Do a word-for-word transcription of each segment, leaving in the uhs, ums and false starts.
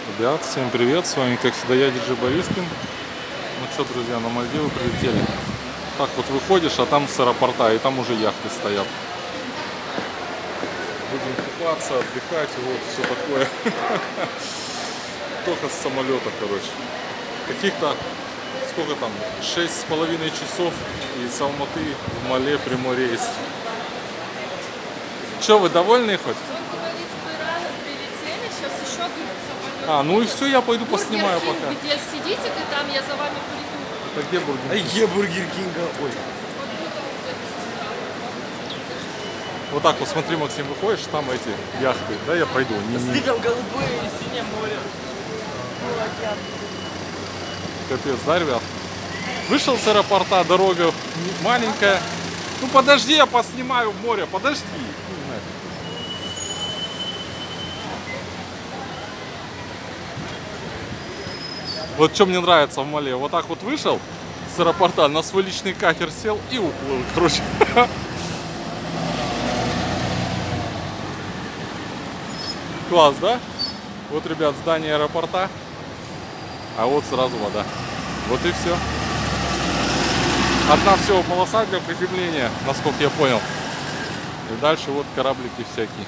Ребят, всем привет, с вами как всегда я, диджей Борискин. Ну что, друзья, на Мальдивы прилетели. Так вот выходишь, а там с аэропорта, и там уже яхты стоят. Будем купаться, отдыхать, вот все такое. Только с самолета, короче. Каких-то, сколько там, шесть с половиной часов из Алматы в Мале прямой рейс. Че, вы довольны хоть? А, ну и все, я пойду поснимаю Бургер пока. Кинг, где сидите, ты там, я за вами приду. Это где Бургер А где Бургер Кинга? Ой. Вот так вот, смотри, Максим, выходишь, там эти яхты, да, я пройду. Не, не... Смотри, там голубое и синее море. Капец, да, ребят? Вышел с аэропорта, дорога маленькая. Ну подожди, я поснимаю в море, подожди. Вот что мне нравится в Мале, вот так вот вышел с аэропорта, на свой личный катер сел и уплыл, короче. Класс, да? Вот, ребят, здание аэропорта, а вот сразу вода. Вот и все. Одна всего полоса для приземления, насколько я понял. И дальше вот кораблики всякие.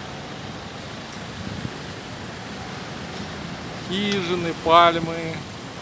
Хижины, пальмы.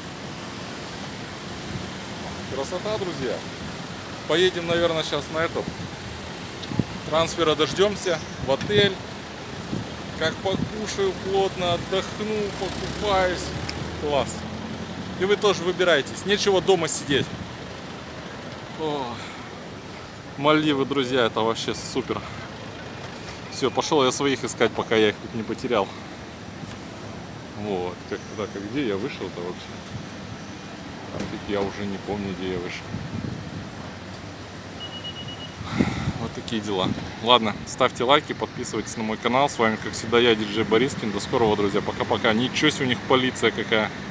Красота, друзья. Поедем, наверное, сейчас на этот. Трансфера дождемся в отель. Как покушаю плотно, отдохну, покупаюсь. Класс. И вы тоже выбирайтесь. Нечего дома сидеть. О, Мальдивы, друзья, это вообще супер. Все, пошел я своих искать, пока я их тут не потерял. Вот, как туда, как где я вышел-то вообще. Офиг, я уже не помню, где я вышел. Вот такие дела. Ладно, ставьте лайки, подписывайтесь на мой канал. С вами, как всегда, я, диджей Борискин. До скорого, друзья. Пока-пока. Ничего себе, у них полиция какая.